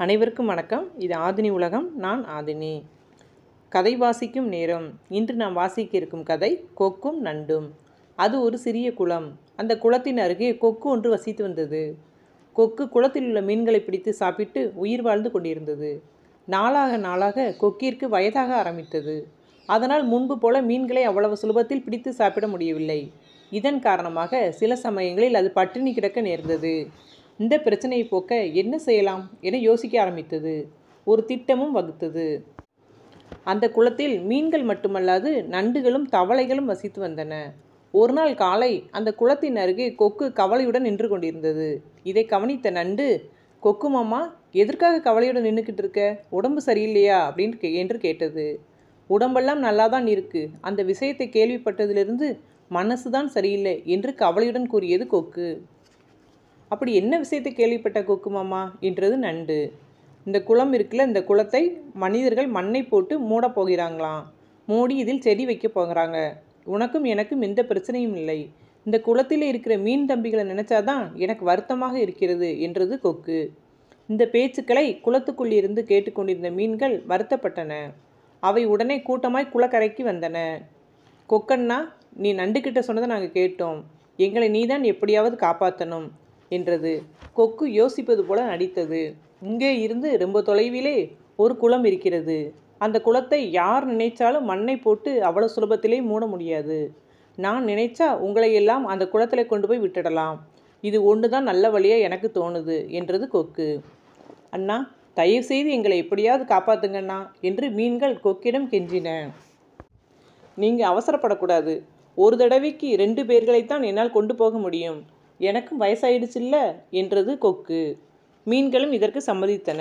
அனைவருக்கும் வணக்கம். இது ஆதினி உலகம். நான் ஆதினி. கதை வாசிக்கும் நேரம். இன்று நாம் வாசிக்க இருக்கும் கதை கொக்கும் நண்டும். அது ஒரு சிறிய குளம். அந்த குளத்தின் அருகே கொக்கு ஒன்று வசித்து வந்தது. கொக்கு குளத்தில் உள்ள மீன்களை பிடித்து சாப்பிட்டு உயிர் வாழ்ந்து கொண்டிருந்தது. நாளாக நாளாக கொக்கிற்கு வயதாக ஆரம்பித்தது. அதனால் முன்பு போல மீன்களை அவ்வளவு சுலபத்தில் பிடித்து சாப்பிட முடியவில்லை. இதன் காரணமாக சில சமயங்களில் அது பட்டினி கிடக்க நேர்ந்தது. இந்த பிரச்சனையை போக்க என்ன செய்யலாம் என யோசிக்க ஆரம்பித்தது. ஒரு திட்டமும் வகுத்தது. அந்த குளத்தில் மீன்கள் மட்டுமல்லாது நண்டுகளும் தவளைகளும் வசித்து வந்தன. ஒரு நாள் காலை அந்த குளத்தின் அருகே கொக்கு கவலையுடன் நின்று கொண்டிருந்தது. இதை கவனித்த நண்டு, கொக்கு மாமா, எதற்காக கவலையுடன் நின்றுக்கிட்டு இருக்க? உடம்பு சரியில்லையா என்று கேட்டது. உடம்பெல்லாம் நல்லா தான் இருக்கு. அந்த விஷயத்தை கேள்விப்பட்டதிலிருந்து மனசுதான் சரியில்லை என்று கவலையுடன் கூறியது கொக்கு. அப்படி என்ன விஷயத்தை கேள்விப்பட்ட கொக்கு மாமா என்றது நண்டு. இந்த குளம் இருக்குல்ல, இந்த குளத்தை மனிதர்கள் மண்ணை போட்டு மூட போகிறாங்களாம். மூடி இதில் செடி வைக்க போகிறாங்க. உனக்கும் எனக்கும் எந்த பிரச்சனையும் இல்லை. இந்த குளத்தில் இருக்கிற மீன் தம்பிகளை நினைச்சாதான் எனக்கு வருத்தமாக இருக்கிறது என்றது கொக்கு. இந்த பேச்சுக்களை குளத்துக்குள் இருந்து கேட்டுக்கொண்டிருந்த மீன்கள் வருத்தப்பட்டன. அவை உடனே கூட்டமாய் குளக்கரைக்கு வந்தன. கொக்கண்ணா, நீ நண்டுக்கிட்ட சொன்னதை நாங்கள் கேட்டோம். எங்களை நீதான் எப்படியாவது காப்பாற்றணும் என்றது. கொக்கு யோசிப்பது போல நடித்தது. இங்கே இருந்து ரொம்ப தொலைவிலே ஒரு குளம் இருக்கிறது. அந்த குளத்தை யார் நினைச்சாலும் மண்ணை போட்டு அவ்வளவு சுலபத்திலே மூட முடியாது. நான் நினைச்சா உங்களை எல்லாம் அந்த குளத்தில் கொண்டு போய் விட்டுடலாம். இது ஒன்றுதான் நல்ல வழியாக எனக்கு தோணுது என்றது கொக்கு. அண்ணா, தயவு செய்து எங்களை எப்படியாவது காப்பாத்துங்கண்ணா என்று மீன்கள் கொக்கிடம் கெஞ்சின. நீங்கள் அவசரப்படக்கூடாது. ஒரு தடவைக்கு 2 பேர்களைத்தான் என்னால் கொண்டு போக முடியும். எனக்கும் வயசாயிடுச்சுல்ல என்றது கொக்கு. மீன்களும் இதற்கு சம்மதித்தன.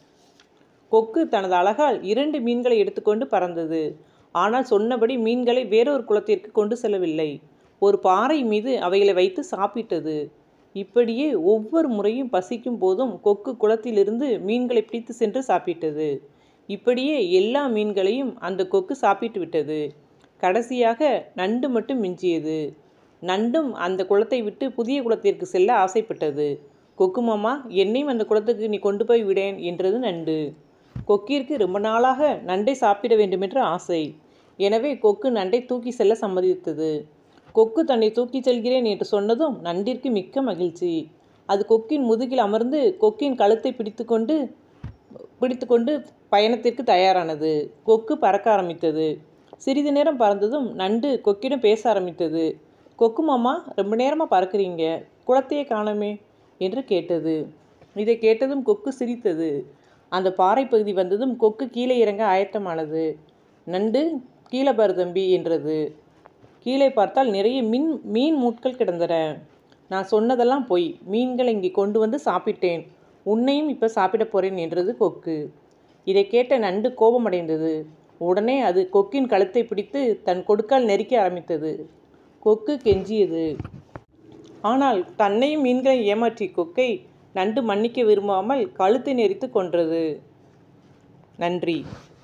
கொக்கு தனது அழகால் 2 மீன்களை எடுத்துக்கொண்டு பறந்தது. ஆனால் சொன்னபடி மீன்களை வேறொரு குளத்திற்கு கொண்டு செல்லவில்லை. ஒரு பாறை மீது அவைகளை வைத்து சாப்பிட்டது. இப்படியே ஒவ்வொரு முறையும் பசிக்கும் போதும் கொக்கு குளத்திலிருந்து மீன்களை பிடித்து சென்று சாப்பிட்டது. இப்படியே எல்லா மீன்களையும் அந்த கொக்கு சாப்பிட்டு விட்டது. கடைசியாக நண்டு மட்டும் மிஞ்சியது. நண்டும் அந்த குளத்தை விட்டு புதிய குளத்திற்கு செல்ல ஆசைப்பட்டது. கொக்கு மாமா, என்னையும் அந்த குளத்துக்கு நீ கொண்டு போய் விடேன் என்றது நண்டு. கொக்கிற்கு ரொம்ப நாளாக நண்டை சாப்பிட வேண்டுமென்ற ஆசை. எனவே கொக்கு நண்டை தூக்கி செல்ல சம்மதித்தது. கொக்கு தன்னை தூக்கி செல்கிறேன் என்று சொன்னதும் நண்டிற்கு மிக்க மகிழ்ச்சி. அது கொக்கின் முதுகில் அமர்ந்து கொக்கின் கழுத்தை பிடித்துக்கொண்டு பயணத்திற்கு தயாரானது. கொக்கு பறக்க ஆரம்பித்தது. சிறிது நேரம் பறந்ததும் நண்டு கொக்கிடம் பேச ஆரம்பித்தது. கொக்கு மாமா, ரொம்ப நேரமாக பறக்கிறீங்க, குளத்தையே காணோமே என்று கேட்டது. இதை கேட்டதும் கொக்கு சிரித்தது. அந்த பாறை பகுதி வந்ததும் கொக்கு கீழே இறங்க ஆயத்தமானது. நண்டு, கீழே பாரு தம்பி என்றது. கீழே பார்த்தால் நிறைய மீன் மூட்கள் கிடந்தன. நான் சொன்னதெல்லாம் பொய். மீன்களை இங்கே கொண்டு வந்து சாப்பிட்டேன். உன்னையும் இப்போ சாப்பிட போறேன் என்றது கொக்கு. இதை கேட்ட நண்டு கோபமடைந்தது. உடனே அது கொக்கின் கழுத்தை பிடித்து தன் கொடுக்கால் நெரிக்க ஆரம்பித்தது. கொக்கு கெஞ்சியது. ஆனால் தன்னையும் மீன்களை ஏமாற்றிய கொக்கை நண்டு மன்னிக்க விரும்பாமல் கழுத்தை நெரித்து கொன்றது. நன்றி.